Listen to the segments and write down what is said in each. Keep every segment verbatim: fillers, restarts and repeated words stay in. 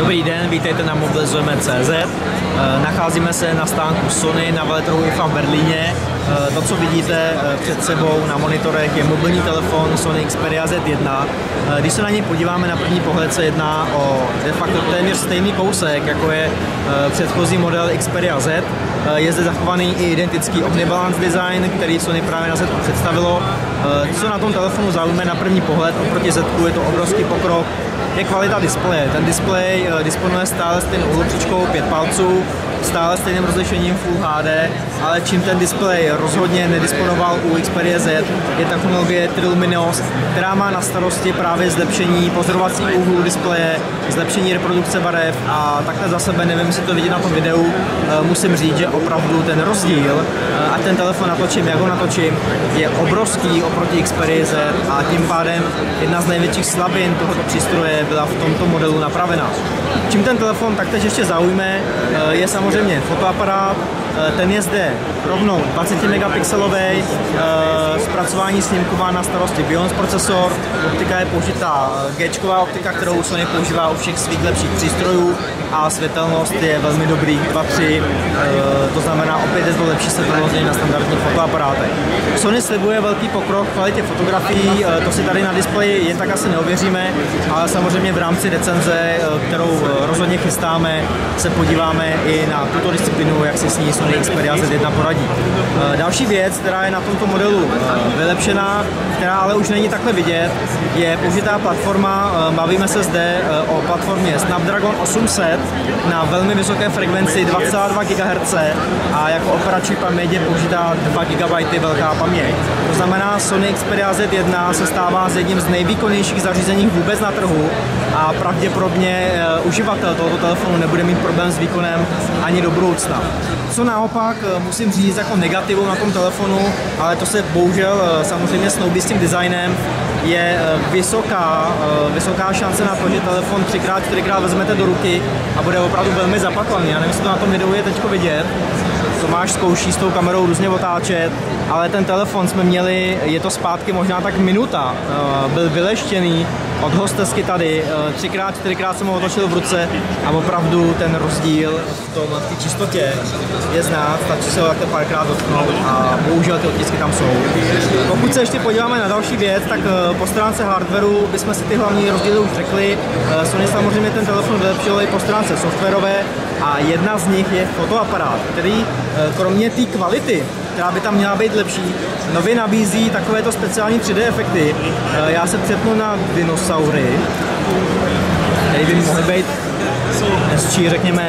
Dobrý den, vítejte na mobilizujeme tečka cé zet. Nacházíme se na stánku Sony na veletrhu I F A v Berlíně. To, co vidíte před sebou na monitorech, je mobilní telefon Sony Xperia zet jedna. Když se na něj podíváme, na první pohled se jedná o de facto téměř stejný kousek, jako je předchozí model Xperia Z. Je zde zachovaný i identický Omnibalance design, který Sony právě na Z představilo. Co na tom telefonu zaujme na první pohled oproti Z, je to obrovský pokrok, je kvalita displeje. Ten displej disponuje stále stejnou úhlopříčkou pět palců, stále stejným rozlišením Full H D, ale čím ten displej rozhodně nedisponoval u Xperia Z, je technologie Triluminos, která má na starosti právě zlepšení pozorovacích úhlů displeje, zlepšení reprodukce barev a takhle za sebe, nevím, jestli to vidět na tom videu, musím říct, že opravdu ten rozdíl, a ten telefon natočím, jak ho natočím, je obrovský oproti Xperia Z a tím pádem jedna z největších slabin tohoto přístroje byla v tomto modelu napravena. Čím ten telefon taktéž ještě zaujme, je samozřejmě fotoaparát. Ten je zde rovnou dvacet megapixelový, zpracování snímku má na starosti Bionic procesor, optika je použitá G-čková optika, kterou Sony používá u všech svých lepších přístrojů a světelnost je velmi dobrý dva tři, to znamená opět je to lepší světelnost na standardních fotoaparátech. Sony slibuje velký pokrok v kvalitě fotografií, to si tady na displeji jen tak asi neověříme, ale samozřejmě v rámci recenze, kterou rozhodně chystáme, se podíváme i na tuto disciplínu, jak si s ní Sony Xperia zet jedna poradí. Další věc, která je na tomto modelu vylepšená, která ale už není takhle vidět, je použitá platforma. Bavíme se zde o platformě Snapdragon osm set na velmi vysoké frekvenci dva celá dva gigahertzu a jako operační paměť je použitá dva gigabajty velká paměť. To znamená, Sony Xperia zet jedna se stává z jedním z nejvýkonnějších zařízení vůbec na trhu a pravděpodobně uživatel tohoto telefonu nebude mít problém s výkonem ani do budoucna. Co naopak musím říct jako negativu na tom telefonu, ale to se bohužel samozřejmě snoubí s tím designem, je vysoká, vysoká šance na to, že telefon třikrát, čtyřikrát vezmete do ruky a bude opravdu velmi zapaklaný. Já nevím, jestli to na tom videu je teď vidět. Tomáš zkouší s tou kamerou různě otáčet, ale ten telefon jsme měli, je to zpátky možná tak minuta, byl vyleštěný od hostesky tady, třikrát, čtyřikrát jsem ho otočil v ruce a opravdu ten rozdíl v tom, v té čistotě je znát, stačí se ho takhle párkrát dotknout a bohužel ty otisky tam jsou. Pokud se ještě podíváme na další věc, tak po stránce hardwareu bychom si ty hlavní rozdíly už řekli. Sony samozřejmě ten telefon vylepšil i po stránce softwarové a jedna z nich je fotoaparát, který kromě té kvality, která by tam měla být lepší, nově nabízí takovéto speciální tři dé efekty. Já se přepnu na dinosaury, který by mohly být hezčí, řekněme.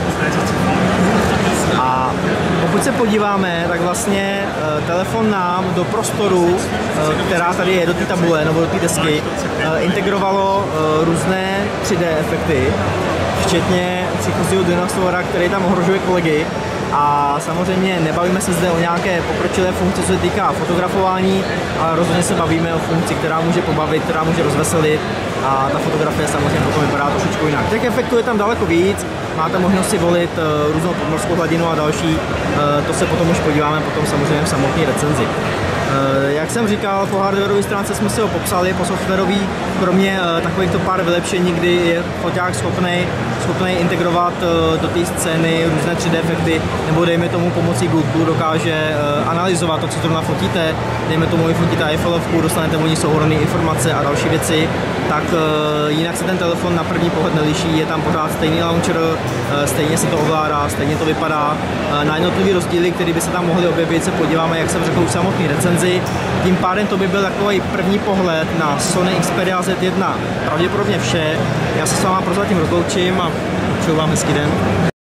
A pokud se podíváme, tak vlastně telefon nám do prostoru, která tady je, do té tabule nebo do té desky, integrovalo různé tři dé efekty, včetně příchozího dinosaura, který tam ohrožuje kolegy. A samozřejmě nebavíme se zde o nějaké pokročilé funkci, co se týká fotografování, ale rozhodně se bavíme o funkci, která může pobavit, která může rozveselit a ta fotografie samozřejmě potom vypadá trošičku jinak. Těch efektů je tam daleko víc, máte možnost si volit uh, různou podmořskou hladinu a další, uh, to se potom už podíváme potom samozřejmě v samotné recenzi. Jak jsem říkal, po hardwareové stránce jsme si ho popsali, po softwarový, kromě takovýchto pár vylepšení, kdy je foťák schopný schopný integrovat do té scény různé tři dé efekty, nebo dejme tomu pomocí Google dokáže analyzovat to, co zrovna fotíte, dejme tomu vyfotíte Eiffelovku, dostanete o ní souhrnné informace a další věci, tak jinak se ten telefon na první pohled neliší, je tam pořád stejný launcher, stejně se to ovládá, stejně to vypadá. Na jednotlivé rozdíly, které by se tam mohly objevit, se podíváme, jak jsem řekl, už samotný recenzi. Tím pádem to by byl takový první pohled na Sony Xperia zet jedna. Pravděpodobně vše. Já se s váma prozatím rozloučím a přeju vám hezký den.